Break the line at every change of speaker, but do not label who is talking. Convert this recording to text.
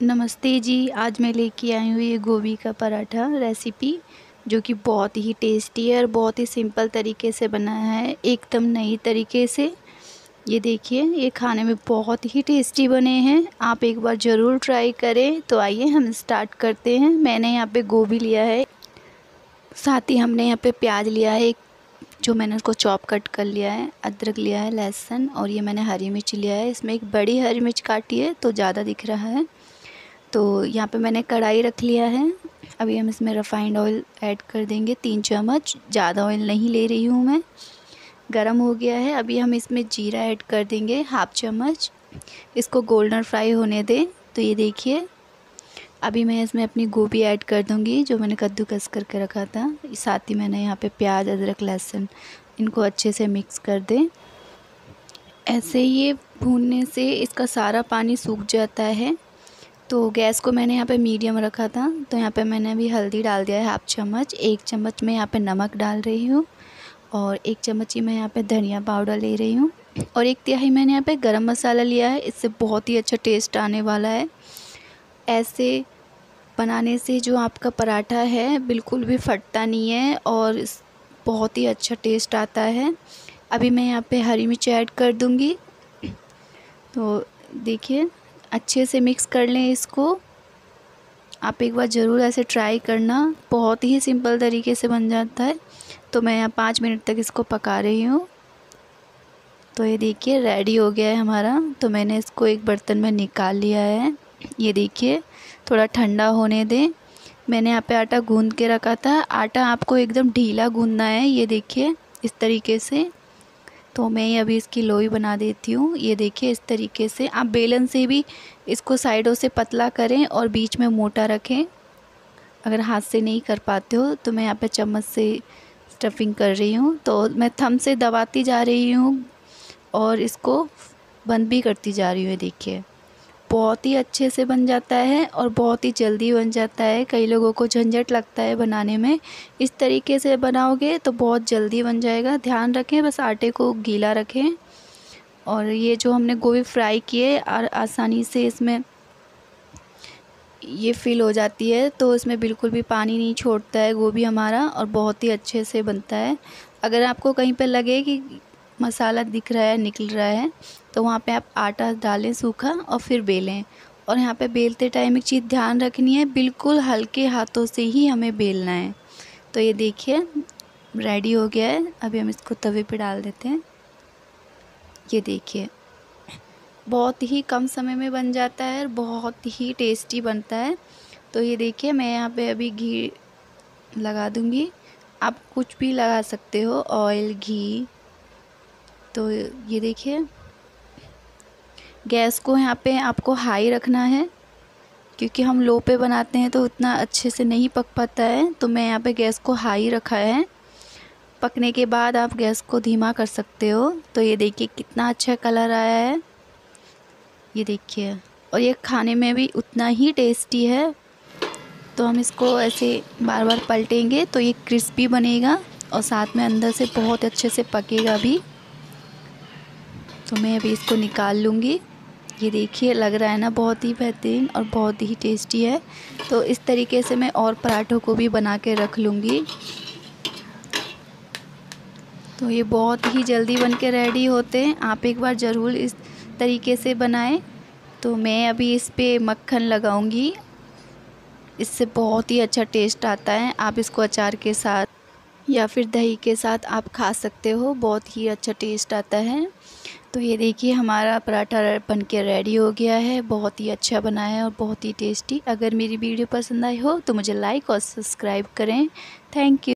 नमस्ते जी। आज मैं लेके आई हूँ ये गोभी का पराठा रेसिपी, जो कि बहुत ही टेस्टी है और बहुत ही सिंपल तरीके से बनाया है, एकदम नई तरीके से। ये देखिए, ये खाने में बहुत ही टेस्टी बने हैं। आप एक बार ज़रूर ट्राई करें। तो आइए हम स्टार्ट करते हैं। मैंने यहाँ पे गोभी लिया है, साथ ही हमने यहाँ पे प्याज लिया है, एक जो मैंने उसको चॉप कट कर लिया है, अदरक लिया है, लहसुन, और ये मैंने हरी मिर्च लिया है। इसमें एक बड़ी हरी मिर्च काटी है तो ज़्यादा दिख रहा है। तो यहाँ पे मैंने कढ़ाई रख लिया है। अभी हम इसमें रिफाइंड ऑयल ऐड कर देंगे 3 चम्मच, ज़्यादा ऑयल नहीं ले रही हूँ मैं। गरम हो गया है। अभी हम इसमें जीरा ऐड कर देंगे 1/2 चम्मच। इसको गोल्डन फ्राई होने दें। तो ये देखिए, अभी मैं इसमें अपनी गोभी ऐड कर दूँगी जो मैंने कद्दूकस करके रखा था। साथ ही मैंने यहाँ पे प्याज, अदरक, लहसुन, इनको अच्छे से मिक्स कर दें। ऐसे ये भूनने से इसका सारा पानी सूख जाता है। तो गैस को मैंने यहाँ पे मीडियम रखा था। तो यहाँ पे मैंने अभी हल्दी डाल दिया है 1/2 चम्मच, 1 चम्मच मैं यहाँ पे नमक डाल रही हूँ, और 1 चम्मच ही मैं यहाँ पे धनिया पाउडर ले रही हूँ, और 1 तिहाई मैंने यहाँ पे गरम मसाला लिया है। इससे बहुत ही अच्छा टेस्ट आने वाला है। ऐसे बनाने से जो आपका पराठा है बिल्कुल भी फटता नहीं है और बहुत ही अच्छा टेस्ट आता है। अभी मैं यहाँ पे हरी मिर्च ऐड कर दूँगी। तो देखिए, अच्छे से मिक्स कर लें इसको। आप एक बार ज़रूर ऐसे ट्राई करना, बहुत ही सिंपल तरीके से बन जाता है। तो मैं यहाँ 5 मिनट तक इसको पका रही हूँ। तो ये देखिए, रेडी हो गया है हमारा। तो मैंने इसको एक बर्तन में निकाल लिया है। ये देखिए, थोड़ा ठंडा होने दें। मैंने यहाँ पे आटा गूंद के रखा था। आटा आपको एकदम ढीला गूंदना है। ये देखिए, इस तरीके से। तो मैं अभी इसकी लोई बना देती हूँ। ये देखिए, इस तरीके से। आप बेलन से भी इसको साइडों से पतला करें और बीच में मोटा रखें। अगर हाथ से नहीं कर पाते हो तो मैं यहाँ पे चम्मच से स्टफिंग कर रही हूँ। तो मैं थंब से दबाती जा रही हूँ और इसको बंद भी करती जा रही हूँ। देखिए, बहुत ही अच्छे से बन जाता है और बहुत ही जल्दी बन जाता है। कई लोगों को झंझट लगता है बनाने में। इस तरीके से बनाओगे तो बहुत जल्दी बन जाएगा। ध्यान रखें, बस आटे को गीला रखें। और ये जो हमने गोभी फ्राई किए और आसानी से इसमें ये फिल हो जाती है, तो इसमें बिल्कुल भी पानी नहीं छोड़ता है गोभी हमारा, और बहुत ही अच्छे से बनता है। अगर आपको कहीं पे लगे कि मसाला दिख रहा है, निकल रहा है, तो वहाँ पे आप आटा डालें सूखा और फिर बेलें। और यहाँ पे बेलते टाइम एक चीज़ ध्यान रखनी है, बिल्कुल हल्के हाथों से ही हमें बेलना है। तो ये देखिए, रेडी हो गया है। अभी हम इसको तवे पे डाल देते हैं। ये देखिए, बहुत ही कम समय में बन जाता है और बहुत ही टेस्टी बनता है। तो ये देखिए, मैं यहाँ पे अभी घी लगा दूँगी। आप कुछ भी लगा सकते हो, ऑयल, घी। तो ये देखिए, गैस को यहाँ पे आपको हाई रखना है, क्योंकि हम लो पे बनाते हैं तो उतना अच्छे से नहीं पक पाता है। तो मैं यहाँ पे गैस को हाई रखा है। पकने के बाद आप गैस को धीमा कर सकते हो। तो ये देखिए, कितना अच्छा कलर आया है। ये देखिए, और ये खाने में भी उतना ही टेस्टी है। तो हम इसको ऐसे बार बार पलटेंगे तो ये क्रिस्पी बनेगा और साथ में अंदर से बहुत अच्छे से पकेगा भी। तो मैं अभी इसको निकाल लूँगी। ये देखिए, लग रहा है ना बहुत ही बेहतरीन और बहुत ही टेस्टी है। तो इस तरीके से मैं और पराठों को भी बना के रख लूँगी। तो ये बहुत ही जल्दी बन के रेडी होते हैं। आप एक बार ज़रूर इस तरीके से बनाएं। तो मैं अभी इस पे मक्खन लगाऊंगी, इससे बहुत ही अच्छा टेस्ट आता है। आप इसको अचार के साथ या फिर दही के साथ आप खा सकते हो, बहुत ही अच्छा टेस्ट आता है। तो ये देखिए, हमारा पराठा बन के रेडी हो गया है। बहुत ही अच्छा बना है और बहुत ही टेस्टी। अगर मेरी वीडियो पसंद आई हो तो मुझे लाइक और सब्सक्राइब करें। Thank you.